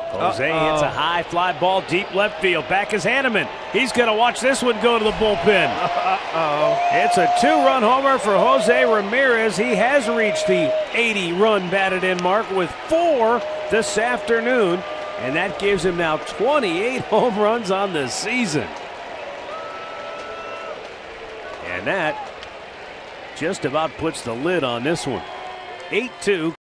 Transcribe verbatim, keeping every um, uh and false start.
Jose Uh-oh. hits a high fly ball deep left field. Back is Hanneman. He's going to watch this one go to the bullpen. Uh-oh. It's a two-run homer for Jose Ramírez. He has reached the eighty-run batted-in mark with four this afternoon, and that gives him now twenty-eight home runs on the season. And that just about puts the lid on this one. eight two.